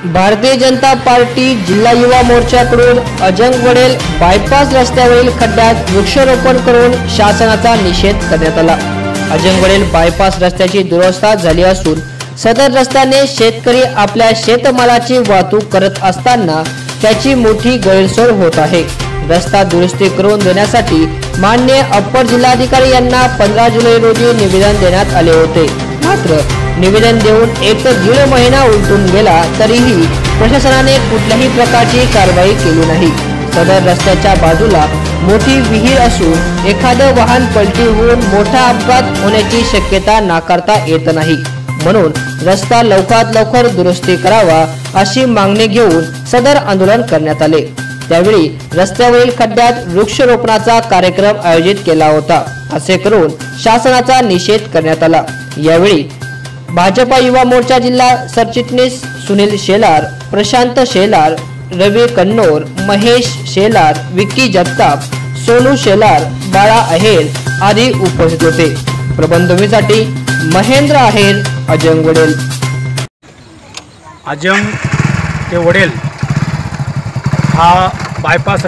Bharatiya Janata party जिल्हा युवा मोर्चाकडून Ajang वडेल bypass रस्त्यावरील खड्ड्यात वृक्षारोपण करून शासनाचा निषेध करण्यात आला। अजंग वडेल बायपास रस्त्याची दुरवस्था झाली असून सदर रस्त्याने शेतकरी आपल्या शेतमालाची वाहतूक करत असताना त्याची मोठी गैरसोय होत आहे। रस्ता दुरुस्ती करून देण्यासाठी माननीय अप्पर जिल्हाधिकारी यांना 15 जुलै रोजी निवेदन देण्यात आले होते। मात्र निवेदन देऊन 1 ते 1.5 महिना उलटून गेला तरीही प्रशासनाने कुठल्याही प्रकारची कारवाई केली नाही। सदर रस्त्याच्या बाजूला मोठी विहीर असून एखादं वाहन पलटी होऊन मोठा अपघात होण्याची शक्यता नाकारता येत नाही। म्हणून रस्ता लवकरात लवकर दुरुस्ती करावा अशी मागणी घेऊन सदर आंदोलन करण्यात आले। त्यावेळी रस्त्यावरील खड्ड्यात वृक्षारोपणाचा कार्यक्रम आयोजित केला होता। असे करून शासनाचा निषेध करण्यात आला। यावेळी भाजपा युवा मोर्चा जिल्हा सरचिटणीस सुनील शेलार, प्रशांत शेलार, रवी कन्नोर, महेश शेलार, विक्की जगताप, सोनू शेलार, बाळा आहेर आदी उपस्थित होते। प्रबंधभूमीसाठी महेंद्र आहेर, अजंग वडेल। अजंग ते वडेल हा बायपास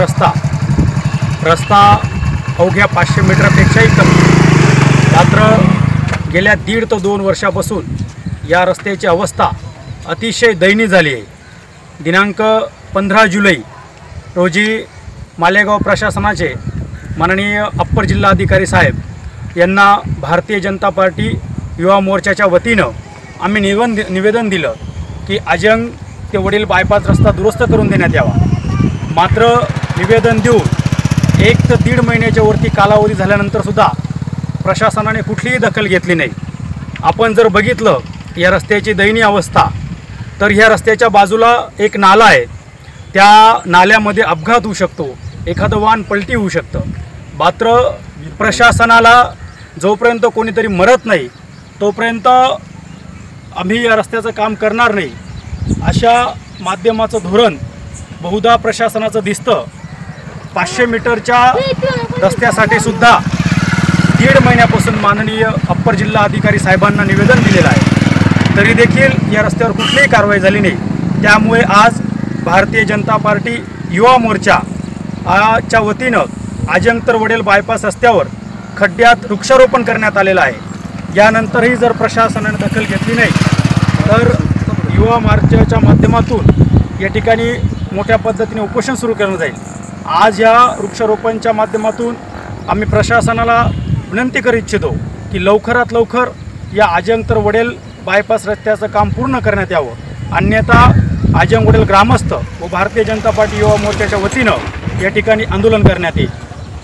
रस्ता अवघ्या 500 मीटरपेक्षाही कमी। मात्र गेल्या 1.5 ते 2 वर्षापासून या रस्त्याची अवस्था अतिशय दयनीय झाली आहे। दिनांक 15 जुलै रोजी मालेगाव प्रशासनाचे माननीय अप्पर जिल्हाधिकारी साहेब यांना भारतीय जनता पार्टी युवा मोर्चाच्या वतीनं आम्ही निवेदन दिलं की अजंग ते वडील बायपास रस्ता दुरुस्त करून देण्यात यावा। मात्र निवेदन देऊन 1 ते 1.5 महिन्याच्या वरती कालावधी झाल्यानंतर सुद्धा प्रशासनाने कुठलीही दखल घेतली नाही। आपण जर बघितलं या रस्त्याची दयनीय अवस्था तर ह्या रस्त्याच्या बाजूला एक नाला आहे, त्या नाल्यामध्ये अपघात होऊ शकतो, एखादं वाहन पलटी होऊ शकतं। मात्र प्रशासनाला जोपर्यंत कोणीतरी मरत नाही तोपर्यंत आम्ही या रस्त्याचं काम करणार नाही अशा माध्यमाचं धोरण बहुधा प्रशासनाचं दिसतं। 500 मीटरच्या रस्त्यासाठी सुद्धा 1.5 महिन्यापासून माननीय अप्पर जिल्हा अधिकारी साहेबांना निवेदन दिलेलं आहे, तरी देखील या रस्त्यावर कुठलीही कारवाई झाली नाही। त्यामुळे आज भारतीय जनता पार्टी युवा मोर्चा च्या वतीनं अजंग ते वडेल बायपास रस्त्यावर खड्ड्यात वृक्षारोपण करण्यात आलेलं आहे। यानंतरही जर प्रशासनाने दखल घेतली नाही तर युवा मोर्चाच्या माध्यमातून या ठिकाणी मोठ्या पद्धतीने उपोषण सुरू करण्यात जाईल। आज या वृक्षारोपणच्या माध्यमातून आम्ही प्रशासनाला विनंती करू इच्छितो की लवकरात लवकर या अजंग ते वडेल बायपास रस्त्याचं काम पूर्ण करण्यात यावं, अन्यथा अजंग वडेल ग्रामस्थ व भारतीय जनता पार्टी युवा मोर्चाच्या वतीनं या ठिकाणी आंदोलन करण्यात येईल।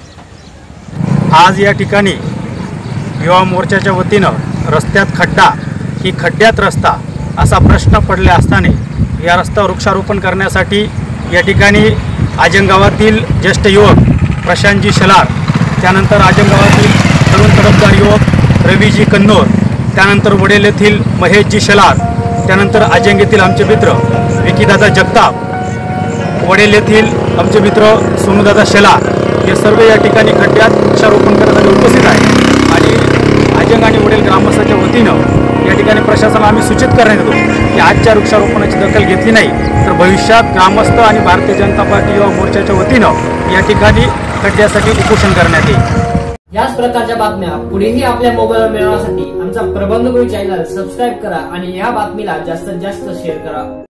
आज या ठिकाणी युवा मोर्चाच्या वतीनं रस्त्यात खड्डा की खड्ड्यात रस्ता असा प्रश्न पडले असताना या रस्ता वृक्षारोपण करण्यासाठी या ठिकाणी अजंग गावातील ज्येष्ठ युवक प्रशांतजी शेलार, त्यानंतर अजंग गावातील तरुण तडफदार युवक रवीजी कन्नोर, त्यानंतर वडेल येथील महेशजी शेलार, त्यानंतर अजंग येथील आमचे मित्र विक्कीदादा जगताप, वडेल येथील आमचे मित्र सोनूदादा शेलार हे सर्व या ठिकाणी खड्ड्यात वृक्षारोपण करण्यासाठी उपस्थित आहे। आणि अजंग आणि वडेल ग्रामस्थांच्या वतीनं या ठिकाणी प्रशासनाला आम्ही सूचित करण्यात येतो की आजच्या वृक्षारोपणाची दखल घेतली नाही तर भविष्यात ग्रामस्थ आणि भारतीय जनता पार्टी युवा मोर्चाच्या वतीनं या ठिकाणी खड्ड्यासाठी उपोषण करण्यात येईल। याच प्रकारच्या बातम्या पुढेही आपल्या मोबाईलवर मिळवण्यासाठी आमचा प्रबंधभूमी चॅनल सबस्क्राईब करा आणि या बातमीला जास्तीत जास्त शेअर करा।